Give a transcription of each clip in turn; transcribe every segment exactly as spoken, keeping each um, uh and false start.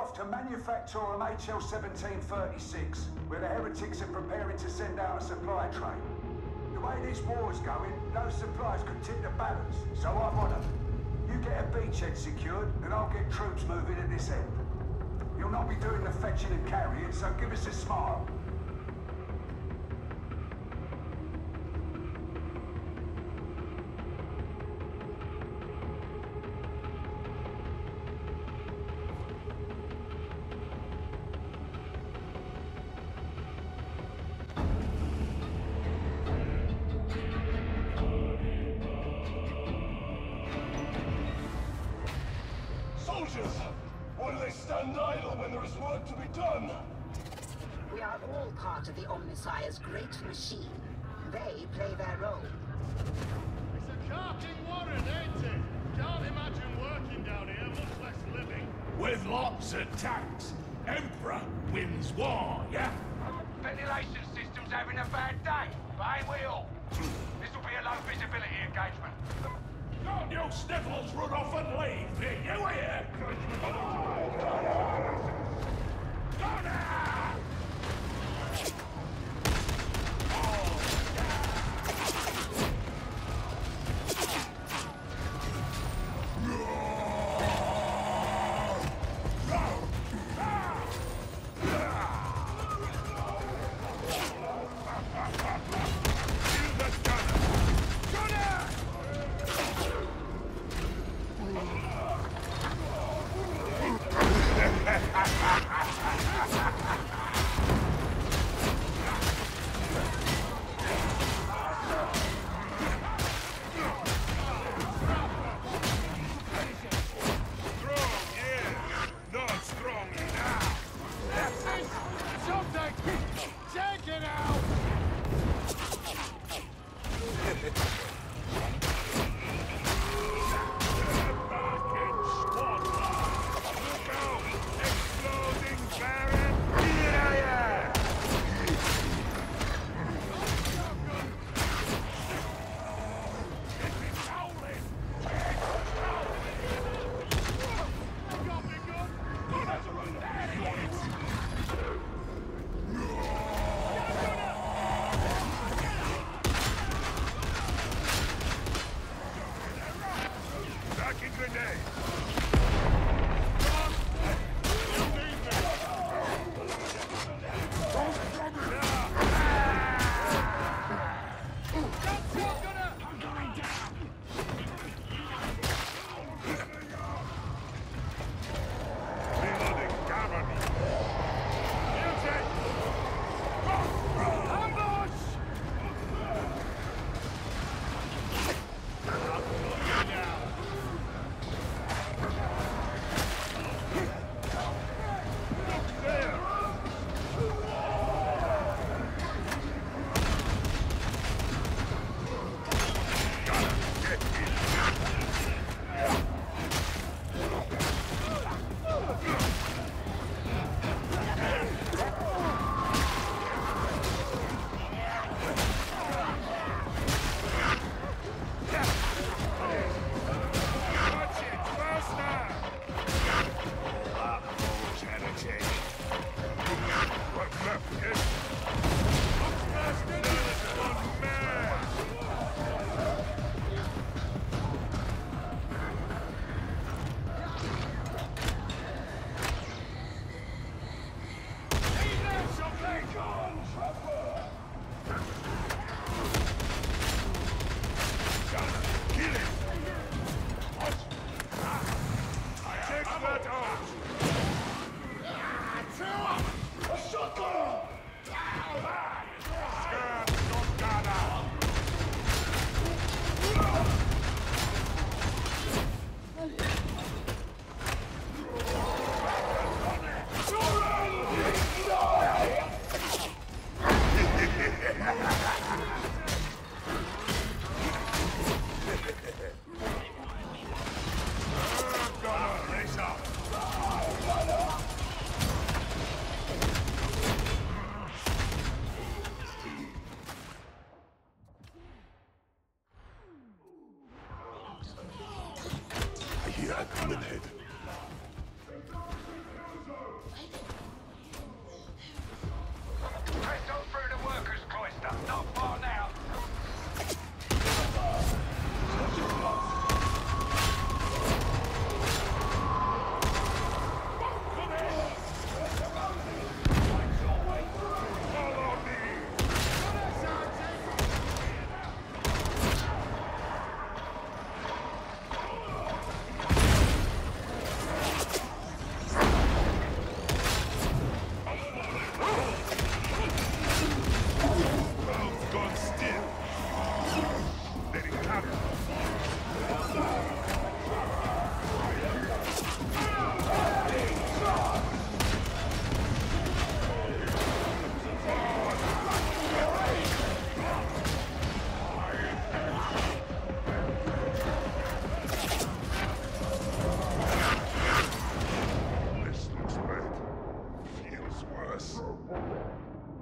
off to Manufactorum H L seventeen thirty-six, where the heretics are preparing to send out a supply train. The way this war's going, those supplies could tip the balance, so I'm on them. You get a beachhead secured, and I'll get troops moving at this end. You'll not be doing the fetching and carrying, so give us a smile. Soldiers! Why do they stand idle when there is work to be done? We are all part of the Omnissiah's great machine. They play their role. It's a carting warren, ain't it? Can't imagine working down here, much less living. With lots of tanks. Emperor wins war, yeah? Ventilation system's having a bad day, but ain't we all? This'll be a low visibility engagement. Don't you sniffles run off and leave me, you hear? Go now!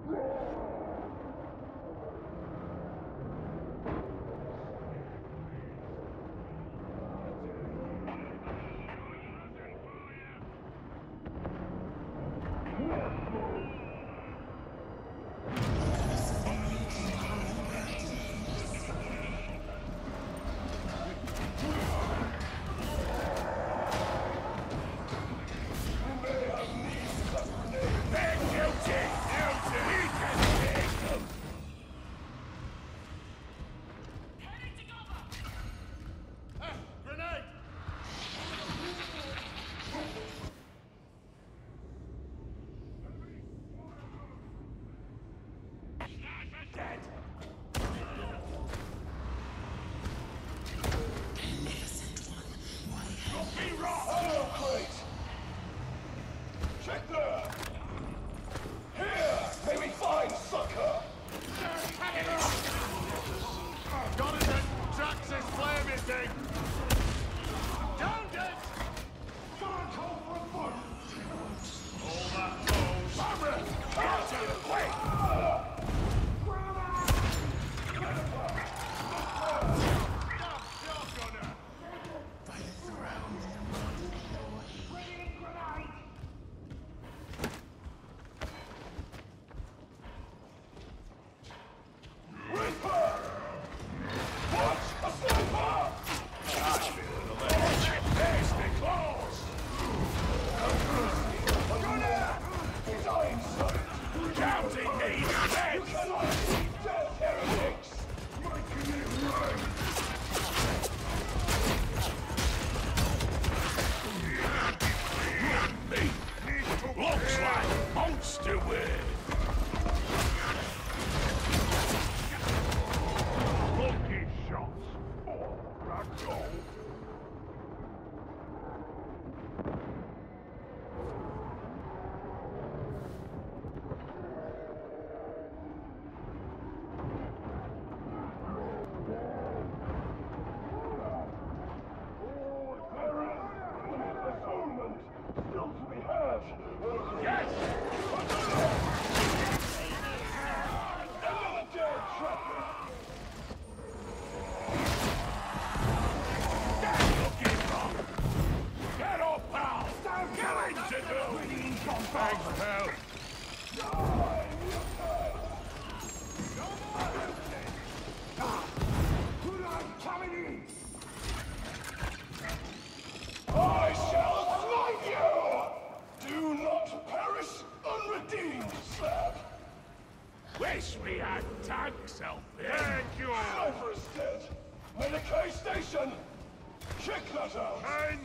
Wish we had tanks out there. Thank you. Cypher is dead. Medicaid station. Check that out. Hein!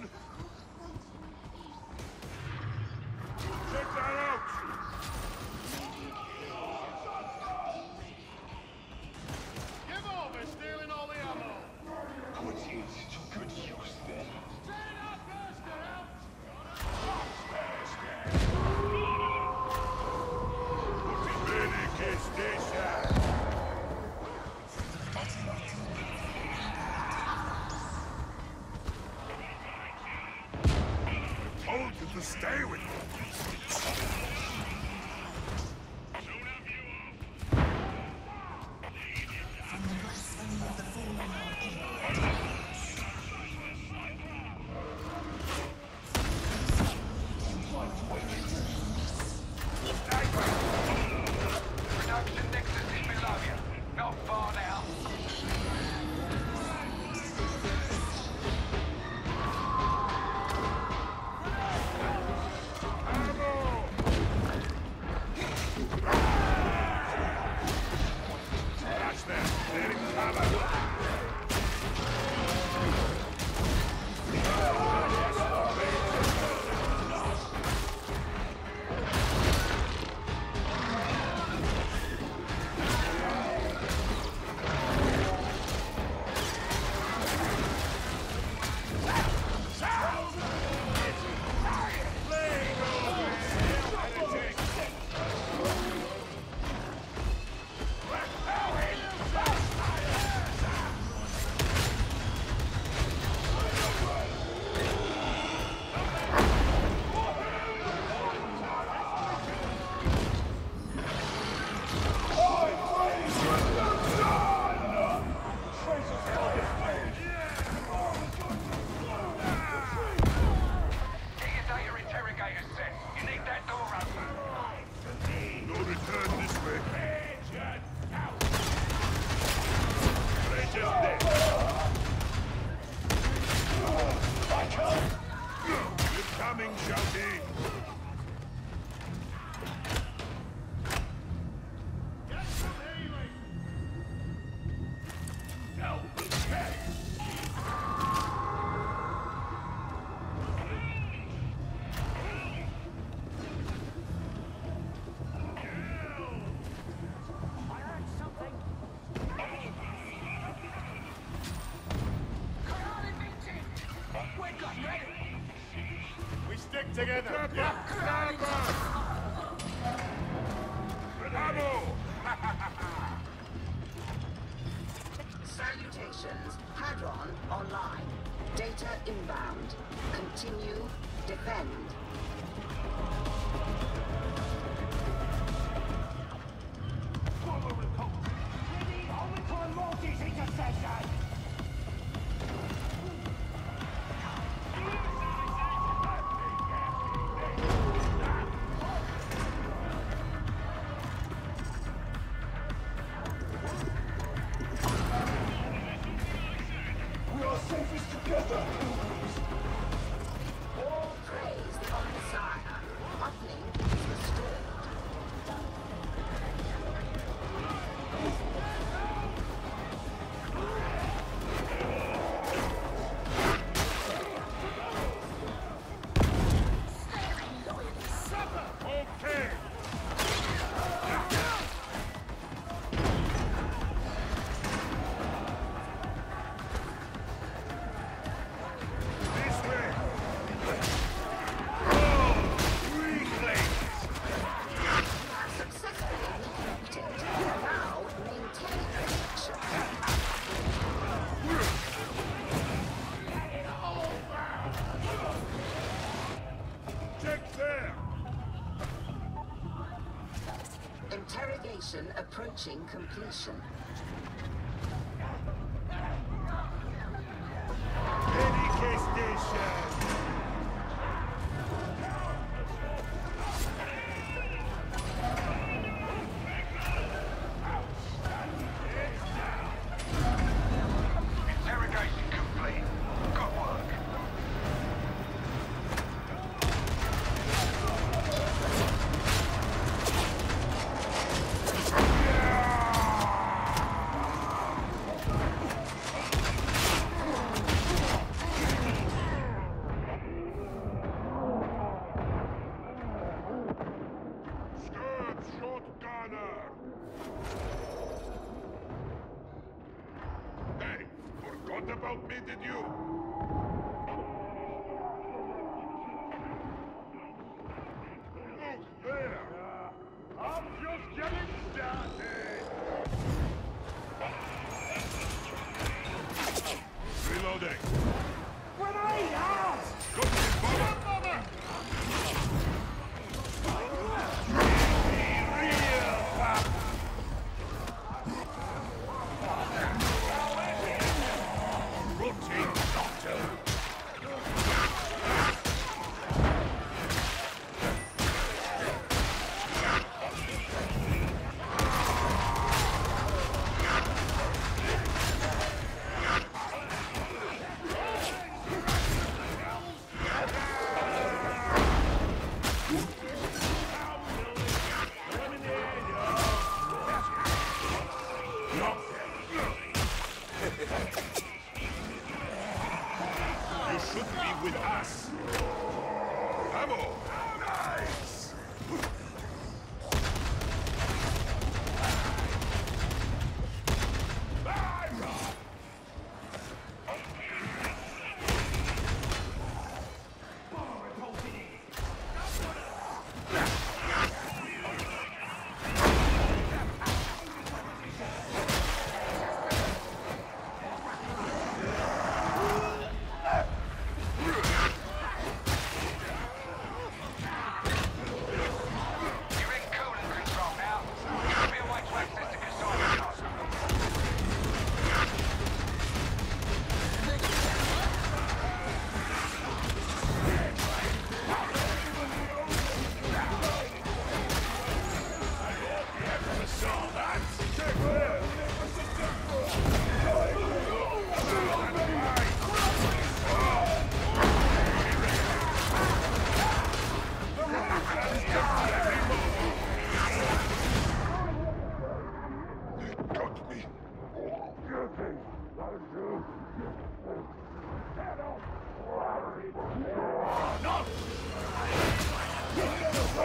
Check that out! Give over stealing all the ammo! Put it to good use then. Straight up, Buster, out! Medicate station. Told you to stay with me. Production nexus is below you. Not far now. Ammo! interrogator set. You need that door open. No return this way. Agent out! Treasure's dead. Back up! Incoming, shouty. Get some healing! Now, okay. We stick together! Yeah. Ammo! Salutations. Hadron online. Data inbound. Continue. Defend. We are safest together! All praise the Omnissiah. Uplink is restored. Okay. This way. Oh, reclaim. Successfully reconnected. Now maintain connection. Check there. Interrogation approaching completion. Medicae station. Interrogation complete. Good work. Scourge shotgunner. Hey, forgot about me, did you? Look there. I'm just getting started! Reloading. Grenade out! Got me, Bobber. Routine, Doctor.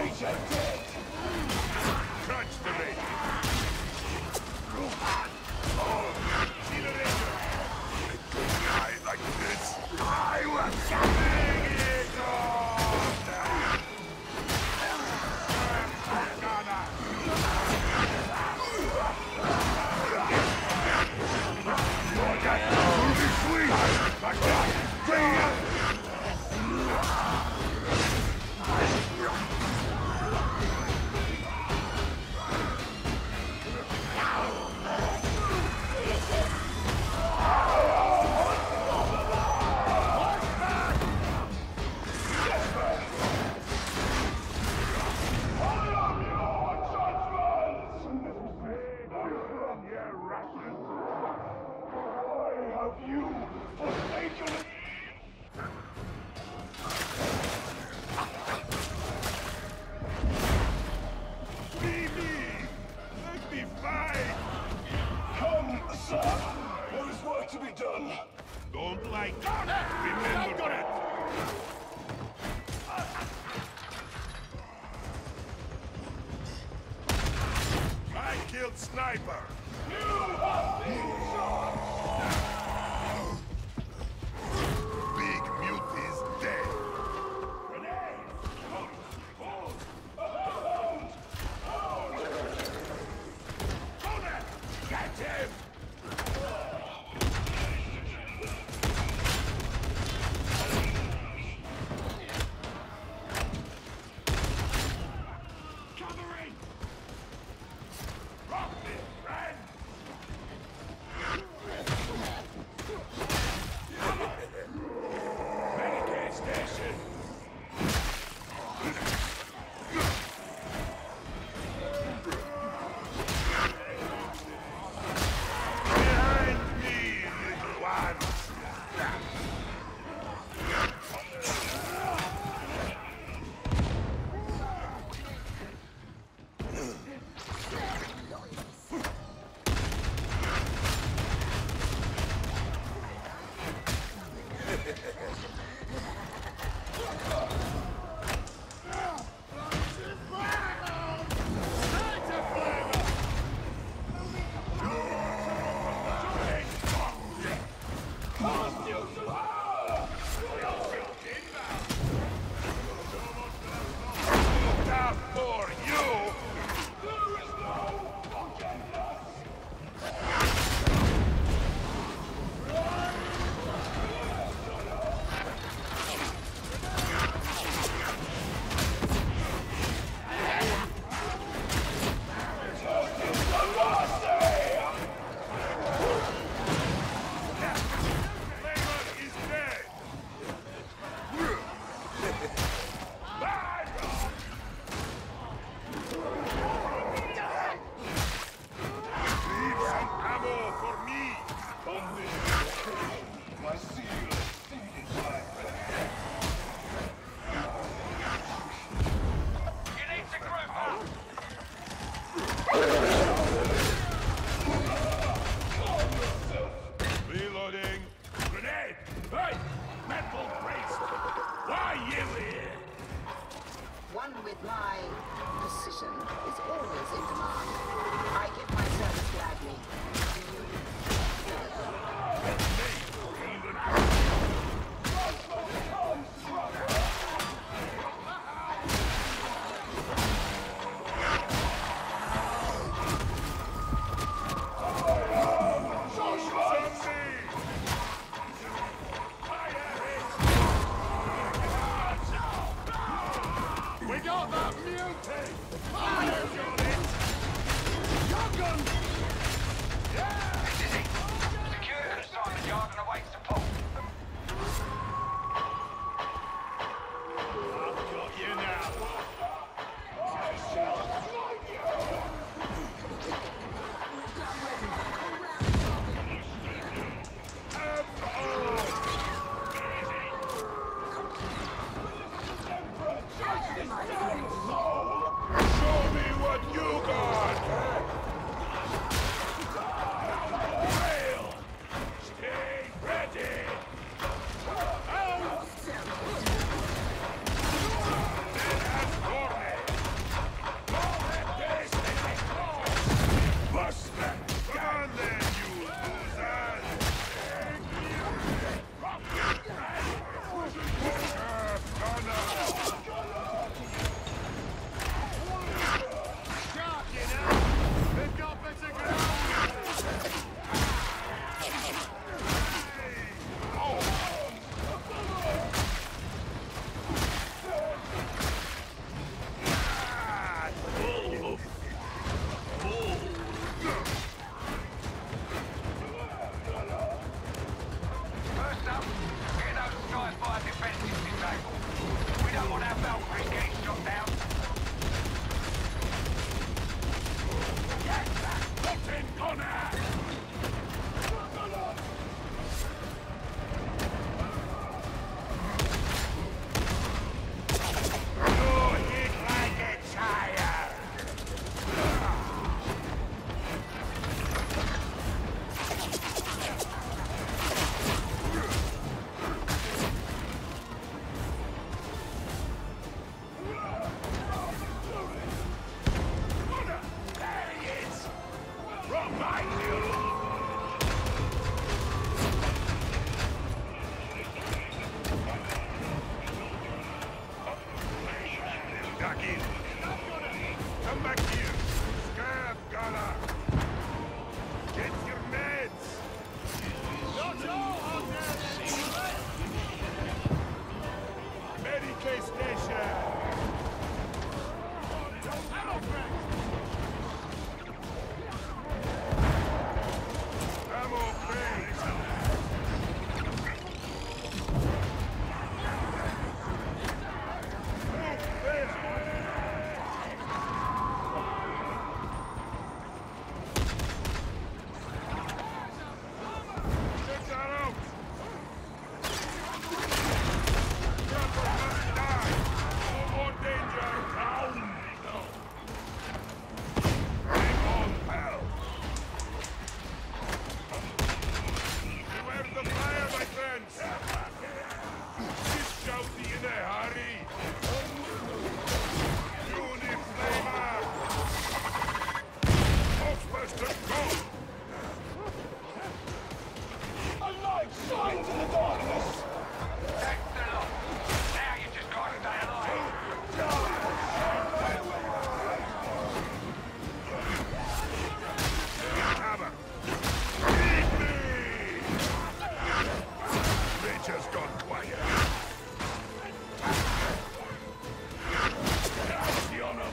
Crunch the bait. I like this. I will bring it on. Sweet. Like that. Bring it. Don't like it. Remember it. I killed Sniper. Big Mute is dead. Grenade! Go there! Get him! Reloading. Grenade! Hey! Metal braced! Why you here? One with my precision is always in demand. I give my service gladly. We got that mutate! Fire's on it! Shotgun! Yeah! Secure the consignment yard and await support. I've got you now. Show me what you got! Fail! Stay ready! Out! Then as for me! back in. Come back here. Scab gunner. Get your meds. Not all out there, Medicaid station. ammo crack. Ammo crate. Move there. Take that out. Trevor must die. No more danger. Down. No. Hang on, pal. Beware the fire, my friends! This shouty in a hurry! Uniflamer! Ghostbuster, go! A light shines in the darkness! That's the lot. Now you just gotta stay alive. Hammer! Eat me! Nature's gone quiet. The honor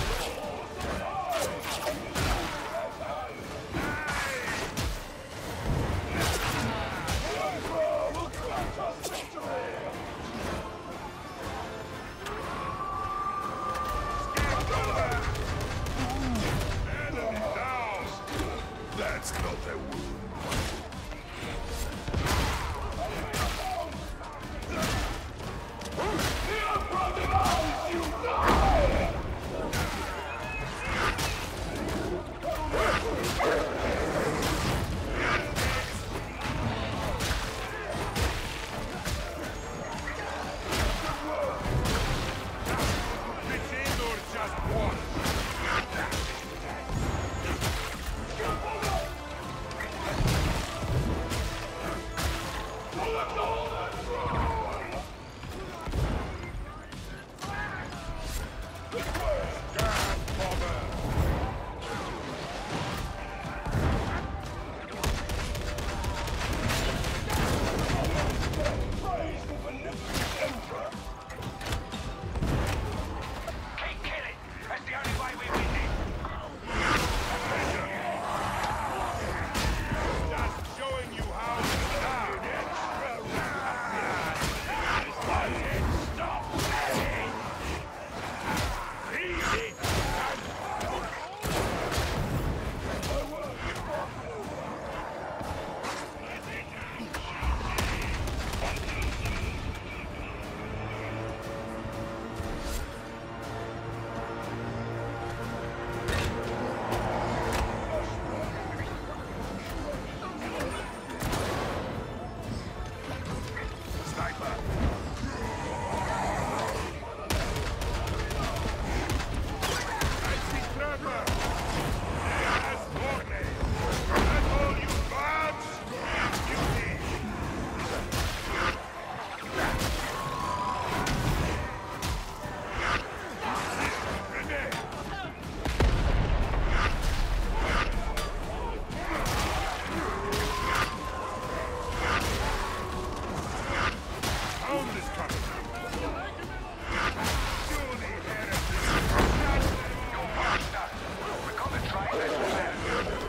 Enemy down! That's not a wound. It's in or just one? God, bother! Praise the beneficent Emperor! Keep killing. That's the only way we win this. Just showing you how it's done. Stop! Eat it! Sniper! I see Trevor! Yes, Morley! That's all you gods! Beauty! Grenade! Hound is coming! Surely, heretic! You're faster. We've got the train. Let's move.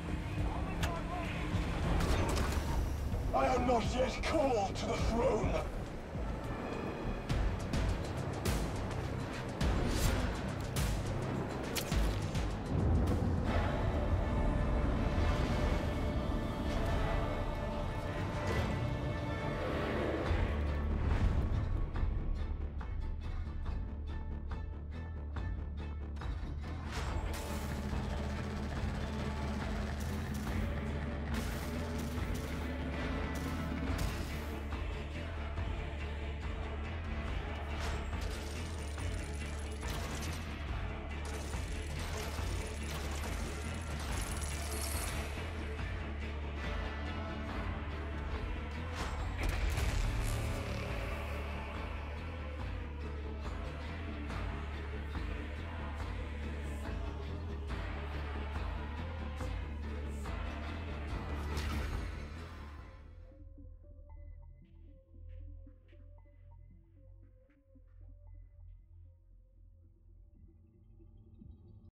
I am not yet called to the throne!